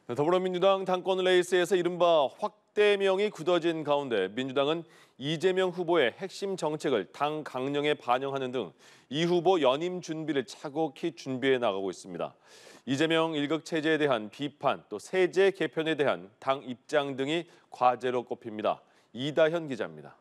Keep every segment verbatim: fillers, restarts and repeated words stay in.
더불어민주당 당권 레이스에서 이른바 확대명이 굳어진 가운데 민주당은 이재명 후보의 핵심 정책을 당 강령에 반영하는 등 이 후보 연임 준비를 차곡히 준비해 나가고 있습니다. 이재명 일극 체제에 대한 비판, 또 세제 개편에 대한 당 입장 등이 과제로 꼽힙니다. 이다현 기자입니다.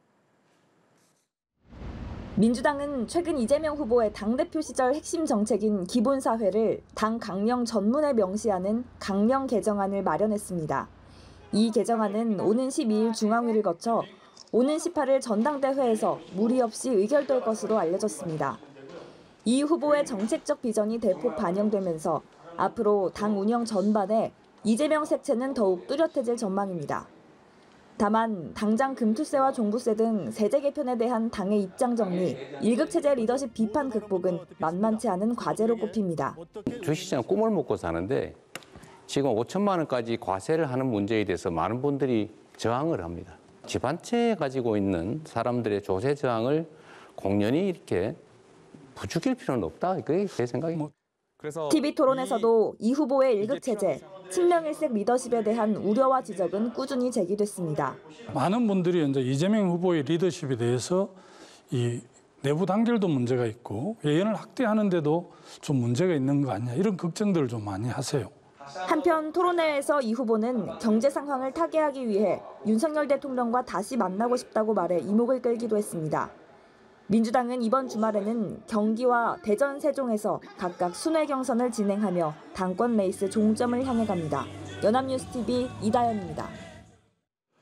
민주당은 최근 이재명 후보의 당대표 시절 핵심 정책인 기본사회를 당 강령 전문에 명시하는 강령 개정안을 마련했습니다. 이 개정안은 오는 십이일 중앙위를 거쳐 오는 십팔일 전당대회에서 무리 없이 의결될 것으로 알려졌습니다. 이 후보의 정책적 비전이 대폭 반영되면서 앞으로 당 운영 전반에 이재명 색채는 더욱 뚜렷해질 전망입니다. 다만 당장 금투세와 종부세 등 세제 개편에 대한 당의 입장 정리, 일극체제 리더십 비판 극복은 만만치 않은 과제로 꼽힙니다. 주식시장 꿈을 먹고 사는데 지금 오천만 원까지 과세를 하는 문제에 대해서 많은 분들이 저항을 합니다. 집 한 채 가지고 있는 사람들의 조세 저항을 공연히 이렇게 부추길 필요는 없다. 그게 제 생각입니다. 티비 토론에서도 이, 이 후보의 일극체제, 친명일색 리더십에 대한 우려와 지적은 꾸준히 제기됐습니다. 많은 분들이 이제 이재명 후보의 리더십에 대해서 이 내부 단결도 문제가 있고 예언을 확대하는데도 좀 문제가 있는 거 아니냐 이런 걱정들을 좀 많이 하세요. 한편 토론회에서 이 후보는 경제 상황을 타개하기 위해 윤석열 대통령과 다시 만나고 싶다고 말해 이목을 끌기도 했습니다. 민주당은 이번 주말에는 경기와 대전, 세종에서 각각 순회 경선을 진행하며 당권 레이스 종점을 향해 갑니다. 연합뉴스티비 이다현입니다.